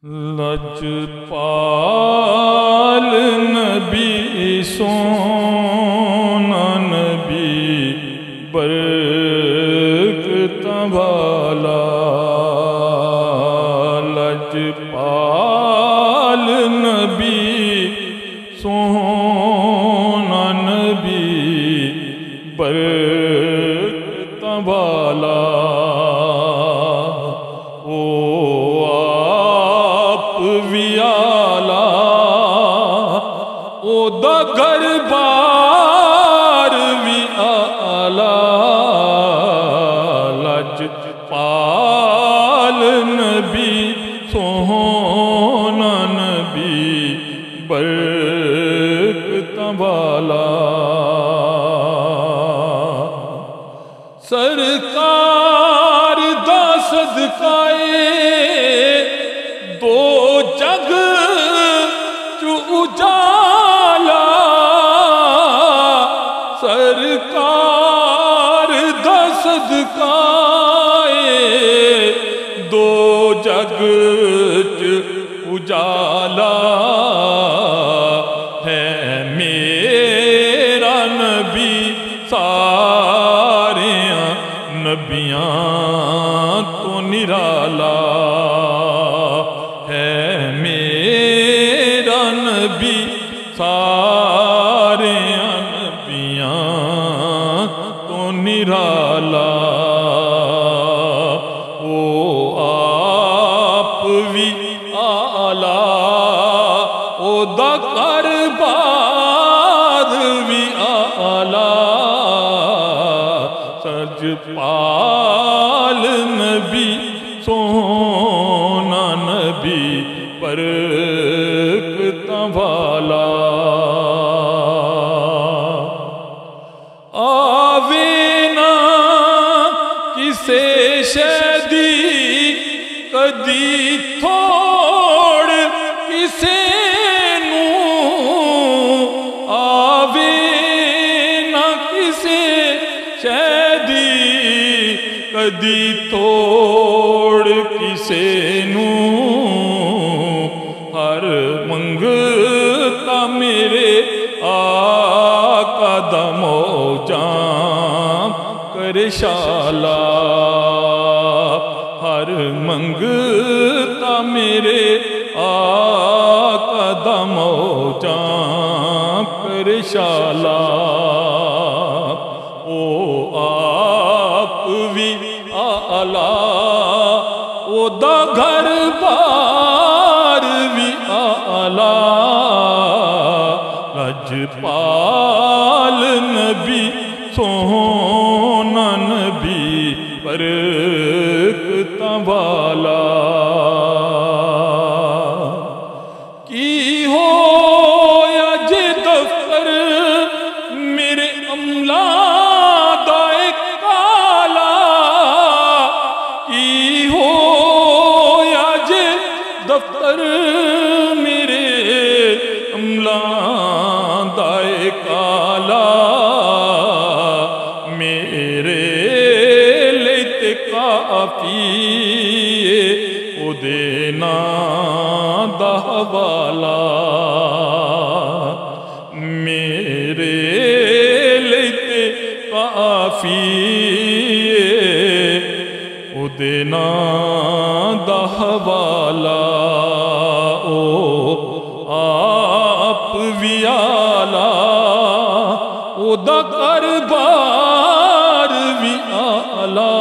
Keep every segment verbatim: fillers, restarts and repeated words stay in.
لجپال نبی سونا نبی برکت والا، لجپال نبی سونا نبی برکت والا، دا گھر بار بھی آلہ، لجپال نبی سونا نبی برکت والا، سرکار دا صدقائے دو جگ چو اجالا، سرکار دا صدقائے دو جگ چ اجالا ہے میرا نبی ساریاں نبیاں تو نرالا ہے میرا نبی ساریاں نبیاں تو نرالا، او آپ بھی آلہ، او دا کاربار بھی آلہ، لجپال نبی سونا نبی برکت والا، آوے نا کسے شہدی کدی تھوڑ کسے نو، آوے نا کسے شہدی کدی توڑ کسے نو، ہر منگتا میرے آقا دا موجاں کرے شالا، ہر منگتا میرے آقا دا موجاں کرے شالا، او آپ بھی آلہ، او دا گھر بار بھی آلہ، لجپال نبی سونا نبی برکت والا، کی ہو یا جے دفتر میرے عملہ دائے کالا، کی ہو یا جے دفتر میرے عملہ دائے کالا، میرے لیتے کافی او دینا دا حوالہ، میرے لیتے کافی او دینا دا حوالہ، او آپ بھی آلہ، او دا کاربار بھی آلہ،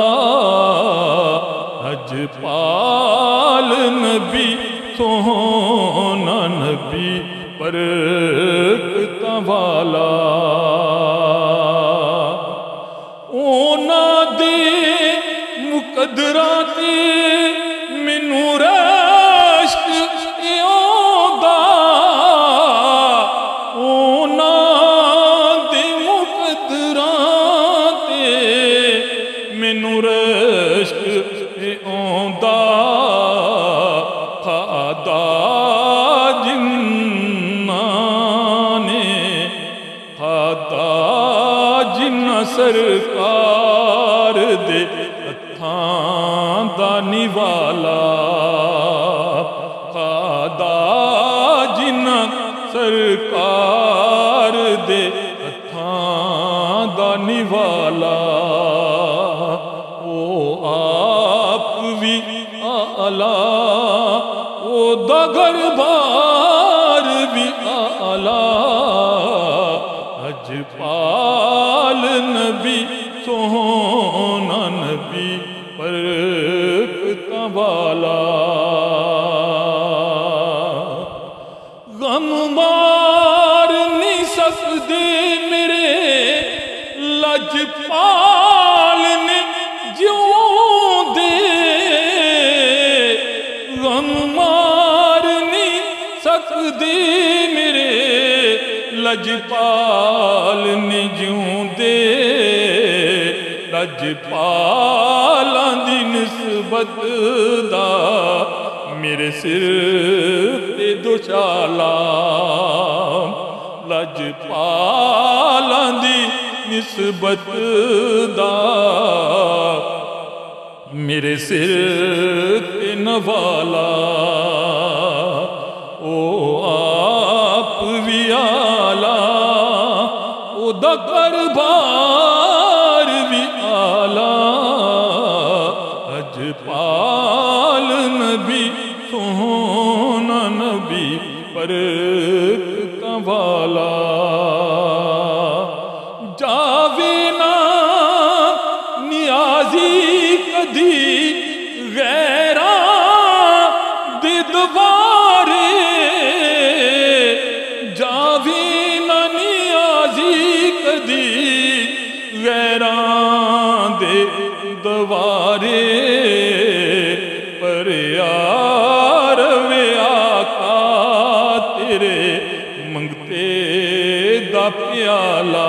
لجپال نبی سونا نبی برکت والا، اونا دے مقدرات مینوں رشک ایوندا، اونا دے مقدرات مینوں رشک ایوندا، کھادا جنہاں نے کھادا جنہ سرکار دے ہتھاں دا نوالا، سرکار دے ہتھاں دا نوالا او آپ بھی آلہ او دا گھر بار بھی آلہ حج پال نبی سونا نبی برکتاں والا غم مار نہیں سکدے میرے لج پال نے جیوں دے غم مار نہیں سکدے میرے لج پال نے جیوں دے لج پالاں دی نسبت دا میرے سر تے دو چالا لج پالاں دی نسبت دا میرے سر تے نوالا او آپ بھی آلہ او دا دربار بھی آلہ حج پال نبی سونا نبی برکتاں والا جاوے نا نیازی کدی غیراں دے دوارے جاوے نا نیازی کدی غیراں دے دوارے پر یار وے آقا تیرے منگتے دا پیالہ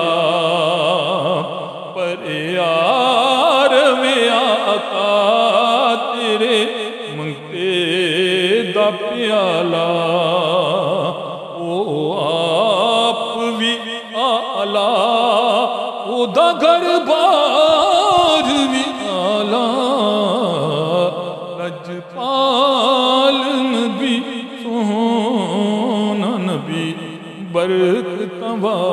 پر یار وے آقا تیرے منگتے دا پیالہ او آپ بھی آلہ او دا گھر بار بھی آلہ لج پال نبی سونا نبی برکتاں والا